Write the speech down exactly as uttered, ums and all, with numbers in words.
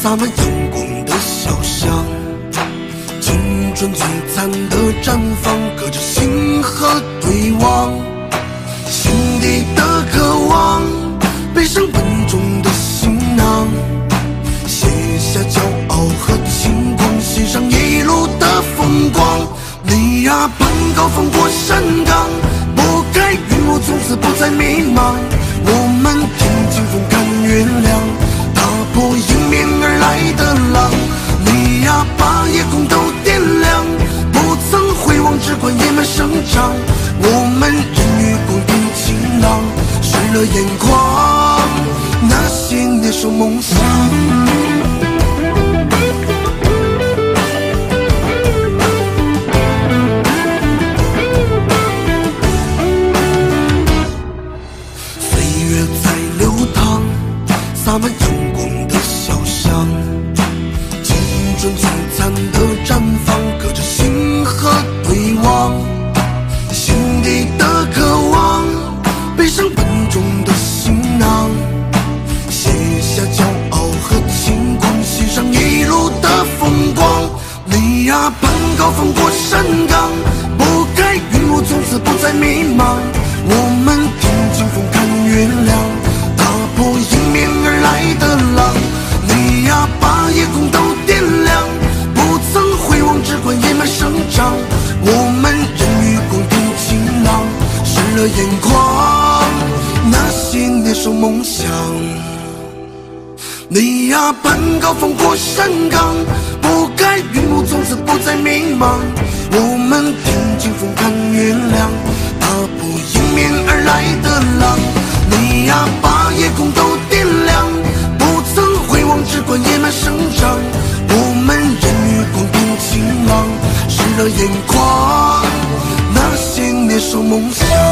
洒满阳光的小巷，青春璀璨的绽放，隔着星河对望，心底的渴望，背上笨重的行囊，卸下骄傲和轻狂，欣赏一路的风光。你呀，攀高峰过山岗，拨开云雾，从此不再迷茫。我们听清风，看月亮，打破迎面而来的浪。你呀，把夜空都点亮，不曾回望，只管野蛮生长。我们人与共同晴朗，湿了眼眶，那些年少梦想。洒满阳光的小巷，青春璀璨的绽放，隔着星河对望，心底的渴望，背上笨重的行囊，卸下骄傲和轻狂，欣赏一路的风光。你呀，攀高峰过山岗，拨开云雾，从此不再迷茫。我们听清风，看月亮，打破迎面而来的浪。你呀，把夜空都点亮，不曾回望，只管野蛮生长。我们人与共同晴朗，湿了眼眶，那些年少梦想。你呀，攀高峰过山岗，拨开云雾，从此不再迷茫。我们听清风，看月亮，打破迎面而来的浪。你呀，把夜空都点亮，不曾回望，只管野蛮生长。我们人与共同晴朗，湿了眼眶，那些年少梦想。